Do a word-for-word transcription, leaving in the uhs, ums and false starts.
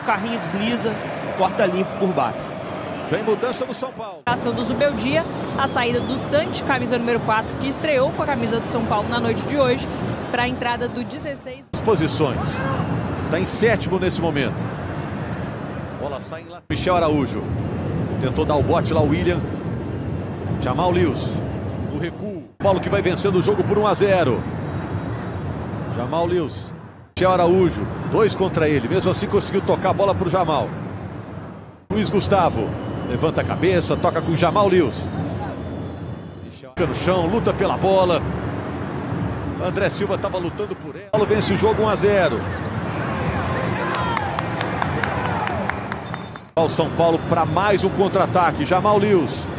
O carrinho desliza, corta limpo por baixo. Vem mudança no São Paulo. A ação do Zubeldia, a saída do Santi, camisa número quatro, que estreou com a camisa do São Paulo na noite de hoje, para a entrada do dezesseis. As posições. Está em sétimo nesse momento. Bola sai em lá. Michel Araújo. Tentou dar o bote lá o William. Jamal Lewis. No recuo. Paulo que vai vencendo o jogo por um a zero. Jamal Lewis. Michel Araújo. Dois contra ele. Mesmo assim conseguiu tocar a bola para o Jamal. Luiz Gustavo. Levanta a cabeça. Toca com o Jamal Lewis. Fica no chão. Luta pela bola. André Silva estava lutando por ela. Paulo vence o jogo um a zero. O São Paulo para mais um contra-ataque. Jamal Lewis.